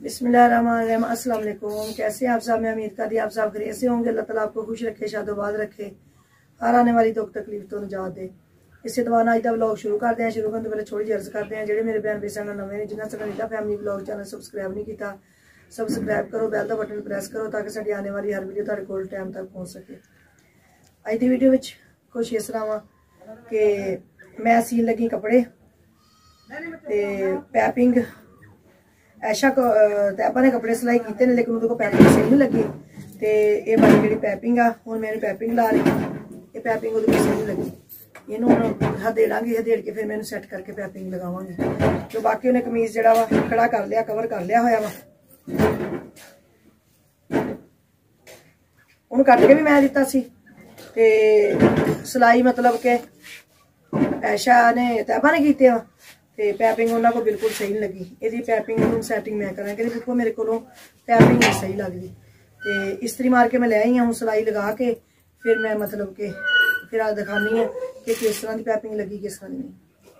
बिस्मिल्लाहिर्रहमानिर्रहीम। अस्सलाम वालेकुम। कैसे आप सब? मैं उम्मीद करती आप सब खैरियत से होंगे। अल्लाह ताला आपको खुश रखे, शादोबाद रखे, हर आने वाली दुख तकलीफ तो निजात दे। इससे दवाना अज का व्लॉग शुरू करते हैं। शुरू करने तो पहले थोड़ी अर्ज करते हैं, जेडे मेरे भैन भाई चैनल नवे ने, जिन्हें साडा Neeta family vlog channel subscribe नहीं किया, सब्सक्राइब करो, बैल का बटन प्रेस करो ताकि साडी आने वाली हर वीडियो तुहाडे कोल टाइम तक पहुँच सके। अज की वीडियो में कुछ इस तरह वा कि मैं सीन लगी कपड़े ते पैपिंग ऐशा तैबा ने कपड़े सिलाई किए, लेकिन उनको पैपिंग सही नहीं लगी। तो ये वाली जी पैपिंग आ, हूँ मेरी पैपिंग ला रही, ये पैपिंग वो सही नहीं लगी। इनू हम हदेड़ांगे, हदेड़ के फिर मैं सैट करके पैपिंग लगावांगी। तो बाकी उन्हें कमीज जरा वा खड़ा कर लिया, कवर कर लिया होया वा। उन्हें कट के भी मैं दिता सी ते सिलाई मतलब के ऐशा ने तैबा ने कीते वा ते पैपिंग उन्होंने को बिल्कुल सही नहीं लगी। यदि पैपिंग सैटिंग मैं करा कि बिल्कुल मेरे को पैपिंग नहीं सही लगती। तो इस्त्री मार के मैं ले आई हूँ, सिलाई लगा के फिर मैं मतलब कि फिर आज दिखानी है कि किस तरह की पैपिंग लगी, किस तरह की नहीं।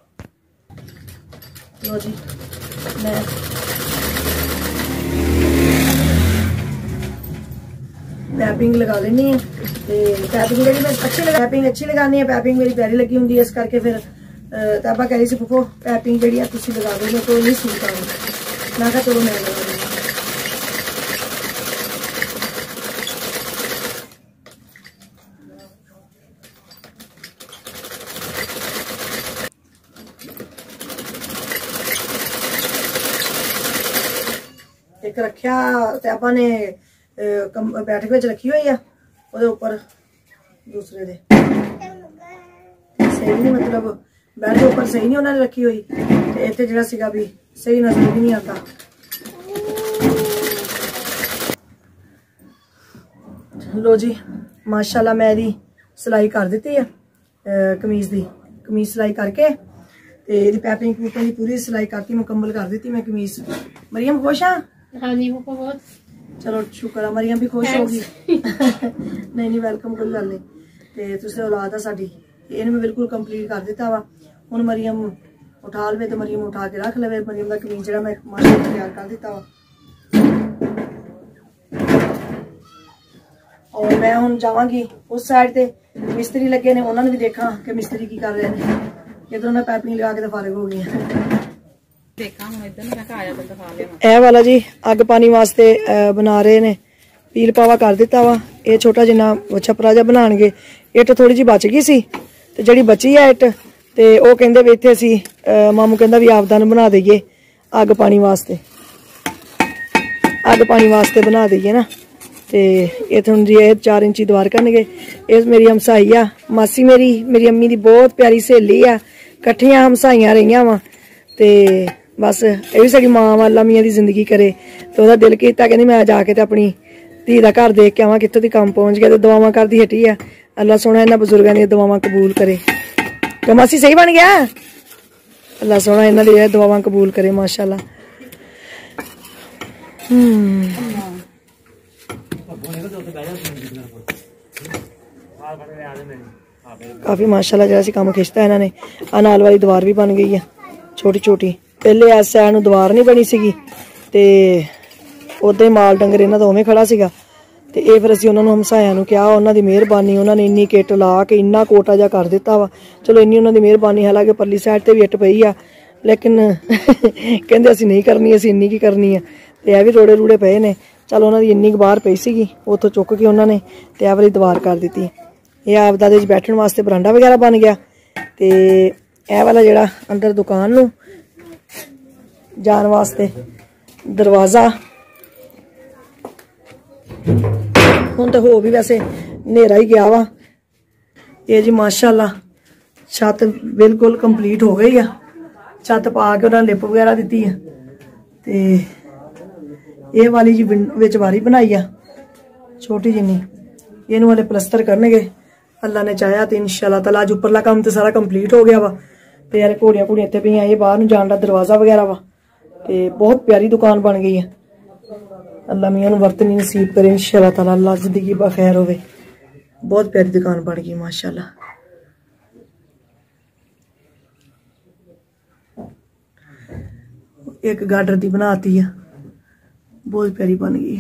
लो जी, मैं पैपिंग लगा लेनी है। पैपिंग जी मैं अच्छी लगानी है, पैपिंग मेरी प्यारी लगी होंगी, इस करके फिर तैबा कह रही सी फुफो पैपिंग जी लगा दो, मैं तो नहीं सूट आ मैं कहा चलो मैं लगा दूँ। एक रखिया तैबा ने बैठक में रखी हुई है, वो उपर दूसरे दे सही नहीं, मतलब बैड के उपर सही नहीं उन्होंने रखी हुई। इतने जरा सीगा भी सही नजर भी नहीं आता। लो जी, माशाल्लाह मैं दी सिलाई कर दी है कमीज दी, कमीज सिलाई करके पैपिंग पूपिंग की पूरी सिलाई करके मुकम्मल कर दी मैं कमीज। मरियम खुश हाँ? हाँ जी बहुत। चलो शुक्र है, मरियम भी खुश होगी। नहीं वेलकम, कोई गल नहीं। तो तुझे औलाद है साडी, इन मैं बिल्कुल कंप्लीट कर दिता वा। हुण मरियम उठा लवे तो मरियम उठा के रख लवे। मरियम का कमीज जरा मैं माशाल्लाह तैयार कर दिता वा। और मैं हुण जावांगी उस साइड ते, मिस्त्री लगे ने, उन्होंने भी देखा कि मिस्त्री की कर रहे हैं। इधरों मैं पैपिंग लगा के तो फारिग हो गई ए वाला जी अग पानी वास्ते बना रहे ने, पील पावा कर दिता वा। ये छोटा जिन्ना छपरा जा बनाणगे। इट थोड़ी जी बच गई सी ते जड़ी बची है इट, ते ओ कहंदे भी इत्थे असी मामू कहंदा भी आपदान बना दईए अग पानी वास्ते, अग पानी वास्ते बना दईए ना। ते इत्थे हुण जी 4 इंची दीवार करनगे। इस मेरी हमसाई आ, मासी मेरी अम्मी दी बहुत प्यारी सहेली आ, कट्ठियां हमसाइयां रहियां वा। ते बस ये भी साडी मां वाला मियां दी जिंदगी करे। तो ओहदा दिल कीता कहंदी मैं जाके ते अपनी धी दा घर देख के आवां कित्थों दी कम पहुंच गया। ते दुआवां करदी हटी है, अल्लाह सोहना इन्हां बजुर्गां दी दुआवां कबूल करे। तो मासी सही बन गया, अल्लाह सोहना इन्हां दी दुआवां कबूल करे माशाल्लाह। काफी माशाल्लाह जरा काम खिंचता है इन्होंने। नाल वाली दीवार भी बन गई है छोटी छोटी। पहले इस साइड नूं दीवार नहीं बनी सीगी ते उधर माल डंगर इन्हां दा उवें खड़ा सीगा। ते ये फिर असीं उन्हां नूं हमसाया नूं कहा, उन्हां दी मेहरबानी, उन्होंने इन्नी किट ला के इन्ना कोटा जा कर दिता वा। चलो इन्नी उन्हां दी मेहरबानी, हालांकि परली साइड ते भी इट पई आ, लेकिन कहंदे असीं नहीं करनी, असीं इन्नी की करनी है। ते ए भी रोड़े रूड़े पे ने। चल उन्हां दी इन्नी बाहर पई सीगी, उत्थों चुक के उन्होंने ते ए वाली दीवार कर दी। ये आपदा दे बैठण वास्ते बरांडा वगैरह बन गया। ते ए वाला जिहड़ा अंदर दुकान नूं जान वास्ते दरवाजा। हुण तो हो भी वैसे नेरा ही गया वा। ये जी माशाल्लाह छत बिल्कुल कंप्लीट हो गई है। छत पा के उन्होंने लिप वगैरह दी है। ते ये वाली जी विच वारी बनाई है छोटी जिन्नी, इनू वाले प्लस्तर करनगे अल्लाह ने चाहया तो इंशाअल्लाह ताला। अज उपरला काम तो सारा कंप्लीट हो गया वा। ते यार घोड़ियां घोड़ियां इत्थे पईयां, ये बाहर नूं जाण दा दरवाजा वगैरह वा। ते बहुत प्यारी दुकान बन गई है। अल्लाह मियां नूं वरतनी नसीब करे इंशाअल्लाह ताला, अल्लाह जिंदगी बखैर होवे। बहुत प्यारी दुकान बन गई माशाल्लाह। एक गाडर दी बनाती है, बहुत प्यारी बन गई।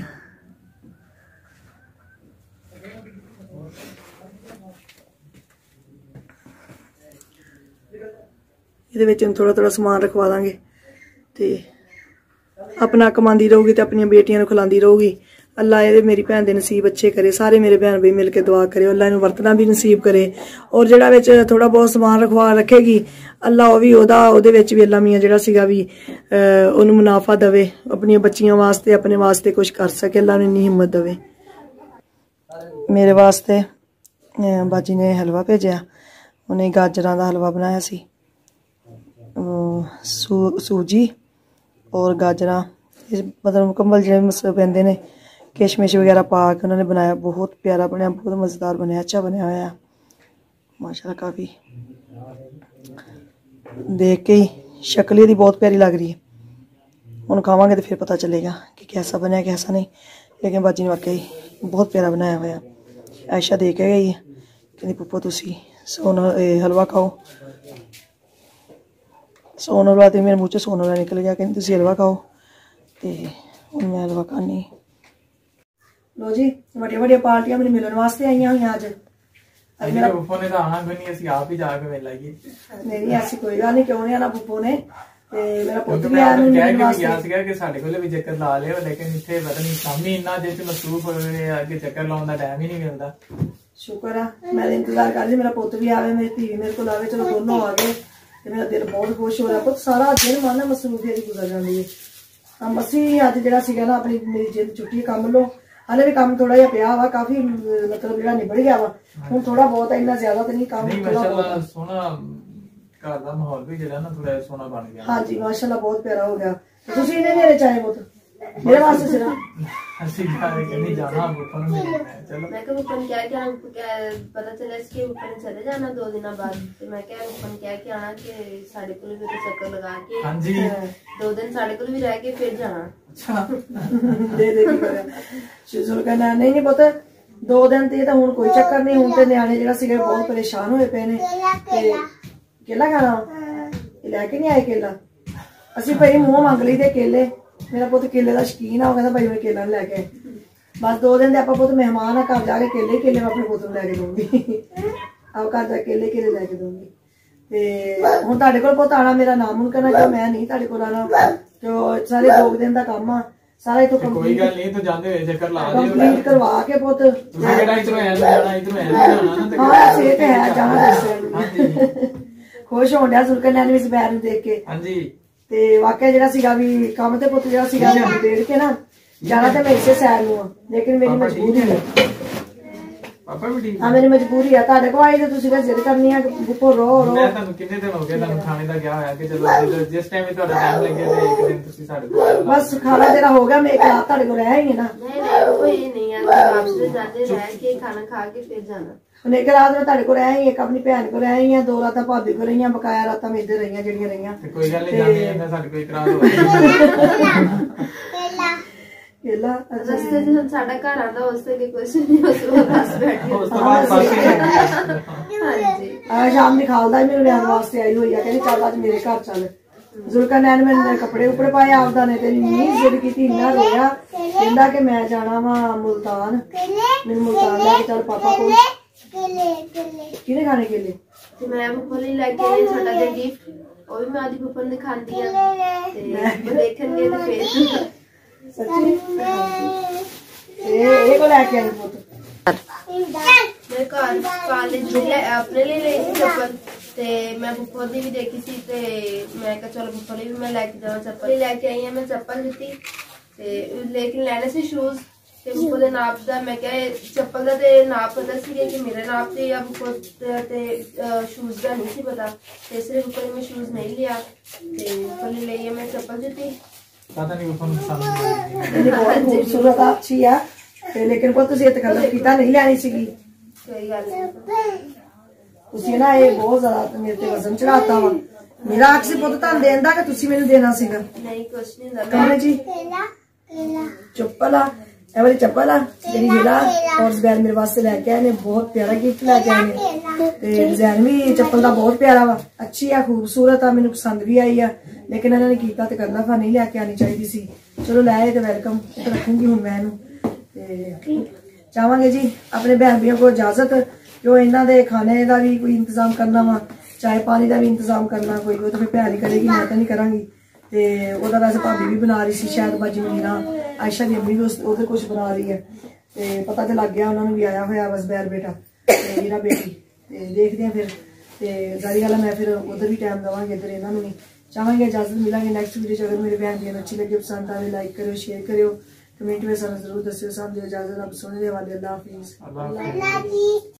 ਇਹਦੇ ਵਿੱਚ ਥੋੜਾ ਥੋੜਾ ਸਮਾਨ ਰਖਵਾ ਦਾਂਗੇ ਤੇ अपना कमांदी रहूगी तो अपन बेटियां नूं खिलांदी रहूगी। अल्लाह ये मेरी भैन दे नसीब अच्छे करे, सारे मेरे भैन भाई मिल के दुआ करे, अल्लाह इनू वरतना भी नसीब करे। और जिहड़ा विच थोड़ा बहुत समान रखवा रखेगी अल्लाह वो भी ओहदे विच भी अल्लाह मियां जिहड़ा सीगा भी ओनू मुनाफा देवे, अपनी बच्चियां वास्ते अपने वास्ते कुछ कर सके, अल्लाह ने इन्नी हिम्मत देवे। मेरे वास्ते बाजी ने हलवा भेजा, उन्हें गाजरां दा हलवा बनाया सी, सूजी और गाजरा मतलब मुकम्मल जो मसाले पैंदे ने किशमिश वगैरह पा के उन्होंने बनाया। बहुत प्यारा बनया, बहुत मज़ेदार बनया, अच्छा बनया होया माशाल्लाह। काफ़ी देख के ही शक्ल ही बहुत प्यारी लग रही है। हुण खावांगे तो फिर पता चलेगा कि कैसा बनया कैसा नहीं, लेकिन बाजी ने वाकई बहुत प्यारा बनाया होया। ऐशा दे के गई कहती पुप्पो तुसी हलवा खाओ। सोन हलवा तो मेरे मुँह चो सोन हलवा निकल गया, कहती तुसी हलवा खाओ तो हुण मैं हलवा खानी। लो जी वड्डियां वड्डियां पार्टियां मेरे मिलने वास्ते आई हुई अज। मेरा पुप्पो ने तो आना कोई नहीं, असीं आप ही जाके मिल आइए। नहीं ऐसी कोई गल नहीं, क्यों नहीं आना पुप्पो ने। ते मेरा पुत्त भी आया मिलने वास्ते सीगा कि साडे कोल भी चक्कर ला लियो, लेकिन इत्थे पता नहीं काम ही इन्ना जे मसरूफ होए आ कि चक्कर लाउण दा टाइम ही नहीं मिलदा। शुक्र है मैं इंतजार कर रही मेरा पुत्त भी आवे, मेरी धी मेरे को आवे, चलो दोनों आ गए। मेरा दिल बहुत खुश हो रहा, बहुत सारा दिन मन मसरूफियत गुजर जाती है। हम असी अज जो ना अपनी मेरी जिद छुट्टी कम लो, हाले भी काम थोड़ा जिहा पिया वा, काफी मतलब जो निबड़ गया वा, हुण थोड़ा बहुत इन्ना ज्यादा तो नहीं काम थोड़ा सोहना घर दा माहौल भी जेड़ा ना थोड़ा सोहना बन गया। हां जी माशाल्लाह बहुत प्यारा हो गया। तुसीं इन्ने नेरे चाहे बहुत मेरे वास्ते सिर्फ असि नहीं जाना ऊपर में। चलो मैं कब ऊपर क्या पता चला इसके ऊपर चले जाना 2 दिन बाद, तो मैं क्या ऊपर क्या आना कि साढ़े को भी चक्कर लगा के। हां जी 2 दिन साढ़े को भी रह के फिर जाना। अच्छा दे की करा शुरू करना नहीं नहीं पता 2 दिन ते हुण कोई चक्कर नहीं। हुण ते न्याणे जेड़ा सीगे बहुत परेशान होए पे ने ते केला खाना लेके नहीं आए केला। असि भाई मुंह मंग ली ते केले, मेरा पुत केले का शकीन है, कहता भाई मैं केला लैके बस 2 दिन आप पुत मेहमान है, घर जाके केले मैं अपने पुत लैके दूंगी। आप घर जाके केले लैके दूंगी। ते हुण तुहाडे कोल पुत आना मेरा नामुमकिन है कि मैं नहीं तुहाडे कोल आना, तो सारे 2 दिन का काम आ सारा इथों कोई गल नहीं, तो जांदे होए चक्कर ला दियो कंप्लीट करवा के पुत जेड़ा इधरों है जाना इधरों है जाना ना। हां से ते है जाना दस। हां जी खुश होण दिया सुल्कन ने इस बैर नु देख के। हां जी ते वाकई जेड़ा सीगा भी काम ते पुत जेड़ा सीगा डेढ़ के ना जाना ते मैं इसे सैर नु, लेकिन मेरी मजबूरी है। पापा भी ठीक है मेरी मजबूरी है। ताडे को आई ते तुसी बस जिद करनी है बुपो रो मैं तानू कितने दिन हो गए तानू खाने दा क्या होया कि चलो जिस टाइम में ताडा टाइम लगे ते एक दिन तुसी साडे को बस खाना तेरा हो गया, मैं एक रात ताडे को रह ही है ना। नहीं कोई नहीं है, वापस जाते रह के खाना खा के फिर जाना। एक रात में ताडे को रह ही, एक अपनी भैन को रह ही, 2 रात भाभी को रही, बकाया रात में इधर रही जड़ियां रही। कोई गल नहीं जाने मैं साडे को एक रात हो केला रस्ते च साडा घर आंदा उससे के कुछ नहीं, उस बस बैठी उस तो बाद पासे। हां जी आज शाम निकालदा मेरे न्याण वास्ते आई हुई है, कहनी चल आज मेरे घर चल। जुल्करनैन मैंने कपड़े उपड़े पाए आपदा ने, तेरी इन्नी जिद की इन्ना रोया, कहंदा कि मैं जाना वा मुल्तान, मैं मुल्तान लेके चल पापा को। किने खाने केले ते मैं पप्पा ले लेके आई छोटा जिहा गिफ्ट, ओ भी मैं आदी पप्पा ने दिखांदी आ ते देखणगे ते फिर सच्ची ये को लेके आई पुत। मैं कॉलेज में अपने लिए ले चप्पल ते मैं पप्पा दी भी देखी सी ते मैं कहा चलो पप्पा भी मैं लेके जावां चप्पल लेके आई। मैं चप्पल लीती ते लेकिन लैने से शूज ते पप्पा दे नाप दा, मैं क्या चप्पल दा ते नाप पता सी कि मेरे नाप ते या पप्पा ते शूज दा नहीं सी पता, ते इसलिए पप्पा ने मैं शूज नहीं लिया ते पप्पा ने लिए मैं चप्पल लीती। पता नहीं पप्पा ने पसंद बहुत खूबसूरत अच्छी है ते लेकिन को तुसी इतकल्लफ कीता नहीं लेनी सीगी। कोई गल नहीं तुसी ना ये बहुत ज्यादा मेरे ते वजन चढ़ाता वा। मेरा अक्स पुत तां देंदा कि तुसी मैनू देना सीगा। नहीं कुछ नहीं देना कहने जी चप्पल ਇਹ ਵਾਲੀ ਚੱਪਲ ਆ ਜਿਹੜੀ ਹੀਲਾ और ਜ਼ਬੈਰ ਮੇਰੇ ਵਾਸਤੇ ਲੈके ਆਏ ने बहुत प्यारा गिफ्ट ਲੈके ਆਏ ने ਤੇ डिजाइन भी ਚੱਪਲ ਦਾ बहुत प्यारा वा अच्छी आ खूबसूरत आ ਮੈਨੂੰ पसंद भी आई आ लेकिन ਇਹਨਾਂ ਨੇ ਕੀਤਾ ਤੇ ਕਰਨਾ था नहीं ਲੈके आनी चाहिए सी चलो ले आए तो वेलकम रखूंगी ਹੁਣ मैं ਇਹਨੂੰ ਤੇ ਚਾਹਾਂਗੇ ਜੀ ਆਪਣੇ ਭੈਣ ਭਰਾਵਾਂ को इजाजत जो ਇਹਨਾਂ ਦੇ ਖਾਣੇ ਦਾ ਵੀ ਕੋਈ ਇੰਤਜ਼ਾਮ ਕਰਨਾ ਵਾ चाय पानी का भी इंतजाम करना कोई वो तो फिर भैन ही करेगी मैं तो नहीं करांगी ते ओदा वैसे भाभी भी बना रही सी शायद बाजी मेरी ना आयशा दी अम्मी भी उधर कुछ बना रही है ते पता तो लग गया उन्होंने भी आया होया बस बैर बेटा ते मेरा बेटी ते देखते हैं फिर ते जारी गल मैं फिर उधर भी टाइम देवांगे इधर इन्होंने भी चाहांगे इजाजत मिलेंगे नेक्स्ट वीडियो अगर मेरे बहन दी अच्छी लगे पसंद आए लाइक करो शेयर करो कमेंट में सानू जरूर दस्सियो सानू इजाजत अब सुनने वाले अल्लाह हाफिज।